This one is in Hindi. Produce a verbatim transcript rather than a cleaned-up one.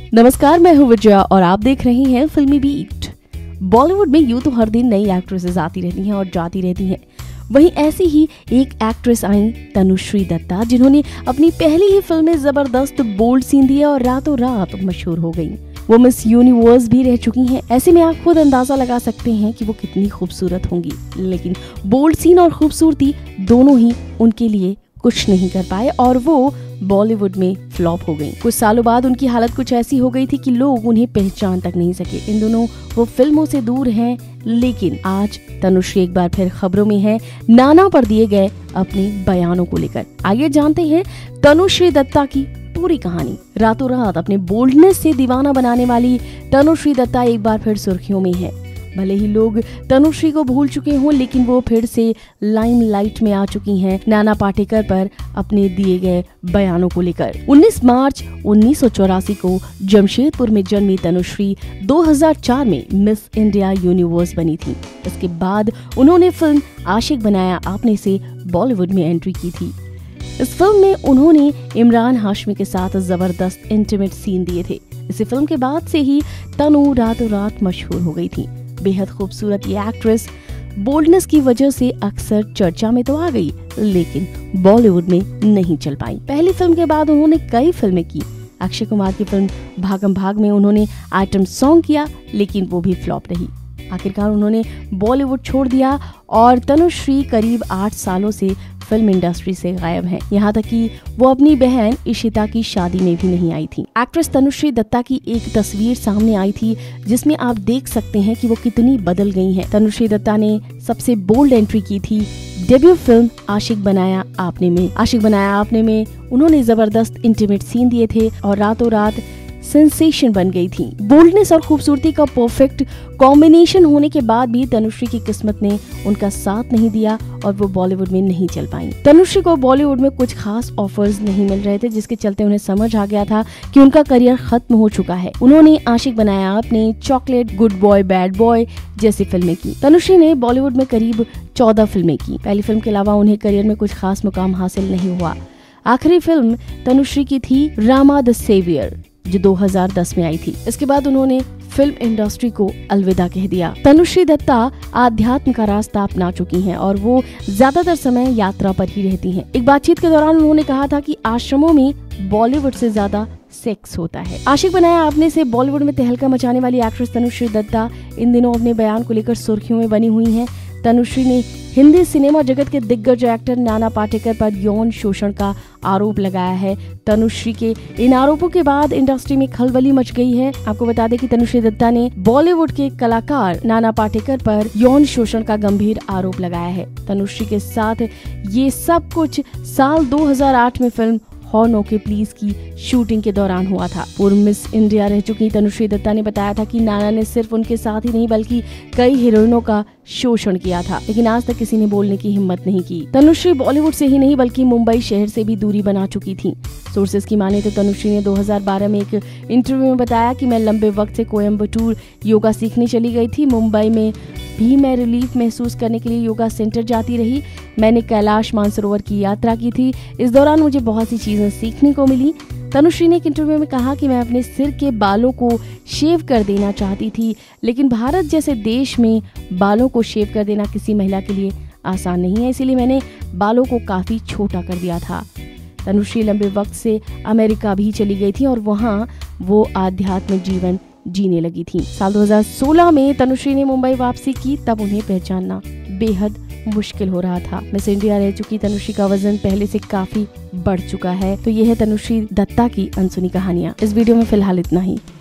नमस्कार, मैं हूँ विजया और आप देख रहे हैं फिल्मी बीट। बॉलीवुड में यूं तो हर दिन नई एक्ट्रेसेस आती रहती हैं और जाती रहती हैं। वहीं ऐसी ही एक एक्ट्रेस आई तनुश्री दत्ता, जिन्होंने अपनी पहली ही फिल्म में जबरदस्त बोल्ड सीन दिए और रातों रात मशहूर हो गईं। वो मिस यूनिवर्स भी रह चुकी हैं। ऐसे में आप खुद अंदाजा लगा सकते हैं कि वो कितनी खूबसूरत होंगी। लेकिन बोल्ड सीन और खूबसूरती दोनों ही उनके लिए कुछ नहीं कर पाए और वो बॉलीवुड में फ्लॉप हो गईं। कुछ सालों बाद उनकी हालत कुछ ऐसी हो गई थी कि लोग उन्हें पहचान तक नहीं सके। इन दोनों वो फिल्मों से दूर हैं, लेकिन आज तनुश्री एक बार फिर खबरों में है नाना पर दिए गए अपने बयानों को लेकर। आइए जानते हैं तनुश्री दत्ता की पूरी कहानी। रातों रात अपने बोल्डनेस से दीवाना बनाने वाली तनुश्री दत्ता एक बार फिर सुर्खियों में है। भले ही लोग तनुश्री को भूल चुके हों, लेकिन वो फिर से लाइमलाइट में आ चुकी हैं नाना पाटेकर पर अपने दिए गए बयानों को लेकर। उन्नीस मार्च उन्नीस सौ चौरासी को जमशेदपुर में जन्मी तनुश्री दो हज़ार चार में मिस इंडिया यूनिवर्स बनी थी। इसके बाद उन्होंने फिल्म आशिक बनाया आपने से बॉलीवुड में एंट्री की थी। इस फिल्म में उन्होंने इमरान हाशमी के साथ जबरदस्त इंटीमेट सीन दिए थे। इसी फिल्म के बाद से ही तनु रातों रात मशहूर हो गई थी। बेहद खूबसूरत ये एक्ट्रेस बोल्डनेस की वजह से अक्सर चर्चा में तो आ गई, लेकिन बॉलीवुड में नहीं चल पाई। पहली फिल्म के बाद उन्होंने कई फिल्में की। अक्षय कुमार की फिल्म भागम भाग में उन्होंने आइटम सॉन्ग किया, लेकिन वो भी फ्लॉप रही। आखिरकार उन्होंने बॉलीवुड छोड़ दिया और तनुश्री करीब आठ सालों से फिल्म इंडस्ट्री से गायब हैं। यहाँ तक कि वो अपनी बहन इशिता की शादी में भी नहीं आई थी। एक्ट्रेस तनुश्री दत्ता की एक तस्वीर सामने आई थी, जिसमें आप देख सकते हैं कि वो कितनी बदल गई हैं। तनुश्री दत्ता ने सबसे बोल्ड एंट्री की थी डेब्यू फिल्म आशिक बनाया आपने में। आशिक बनाया आपने में उन्होंने जबरदस्त इंटीमेट सीन दिए थे और रातों रात सेंसेशन बन गई थी। बोल्डनेस और खूबसूरती का परफेक्ट कॉम्बिनेशन होने के बाद भी तनुश्री की किस्मत ने उनका साथ नहीं दिया और वो बॉलीवुड में नहीं चल पाई। तनुश्री को बॉलीवुड में कुछ खास ऑफर्स नहीं मिल रहे थे, जिसके चलते उन्हें समझ आ गया था कि उनका करियर खत्म हो चुका है। उन्होंने Aashiq Banaya Aapne, Chocolate, Good Boy Bad Boy जैसी फिल्में की। तनुश्री ने बॉलीवुड में करीब चौदह फिल्में की। पहली फिल्म के अलावा उन्हें करियर में कुछ खास मुकाम हासिल नहीं हुआ। आखिरी फिल्म तनुश्री की थी रामा द सेवियर, जो दो हज़ार दस में आई थी। इसके बाद उन्होंने फिल्म इंडस्ट्री को अलविदा कह दिया। तनुश्री दत्ता आध्यात्म का रास्ता अपना चुकी हैं और वो ज्यादातर समय यात्रा पर ही रहती हैं। एक बातचीत के दौरान उन्होंने कहा था कि आश्रमों में बॉलीवुड से ज्यादा सेक्स होता है। आशिक बनाया आपने से बॉलीवुड में तहलका मचाने वाली एक्ट्रेस तनुश्री दत्ता इन दिनों अपने बयान को लेकर सुर्खियों में बनी हुई हैं। तनुश्री ने हिंदी सिनेमा जगत के दिग्गज एक्टर नाना पाटेकर पर यौन शोषण का आरोप लगाया है। तनुश्री के इन आरोपों के बाद इंडस्ट्री में खलबली मच गई है। आपको बता दें कि तनुश्री दत्ता ने बॉलीवुड के कलाकार नाना पाटेकर पर यौन शोषण का गंभीर आरोप लगाया है। तनुश्री के साथ ये सब कुछ साल दो हज़ार आठ में फिल्म हॉर्न ओके प्लीज की शूटिंग के दौरान हुआ था। पूर्व मिस इंडिया रह चुकी तनुश्री दत्ता ने बताया था कि नाना ने सिर्फ उनके साथ ही नहीं बल्कि कई हीरोइनों का शोषण किया था, लेकिन आज तक किसी ने बोलने की हिम्मत नहीं की। तनुश्री बॉलीवुड से ही नहीं बल्कि मुंबई शहर से भी दूरी बना चुकी थी। सोर्सेज की माने तो तनुश्री ने दो हज़ार बारह में एक इंटरव्यू में बताया कि मैं लंबे वक्त से कोयम्बटूर योगा सीखने चली गई थी। मुंबई में भी मैं रिलीफ महसूस करने के लिए योगा सेंटर जाती रही। मैंने कैलाश मानसरोवर की यात्रा की थी। इस दौरान मुझे बहुत सी चीजें सीखने को मिली। तनुश्री ने एक इंटरव्यू में कहा कि मैं अपने सिर के बालों को शेव कर देना चाहती थी, लेकिन भारत जैसे देश में बालों को शेव कर देना किसी महिला के लिए आसान नहीं है, इसीलिए मैंने बालों को काफी छोटा कर दिया था। तनुश्री लंबे वक्त से अमेरिका भी चली गई थी और वहाँ वो आध्यात्मिक जीवन जीने लगी थी। साल दो हज़ार सोलह में तनुश्री ने मुंबई वापसी की, तब उन्हें पहचानना बेहद मुश्किल हो रहा था। मिस इंडिया रह चुकी तनुश्री का वजन पहले से काफी बढ़ चुका है। तो यह है तनुश्री दत्ता की अनसुनी कहानियां। इस वीडियो में फिलहाल इतना ही।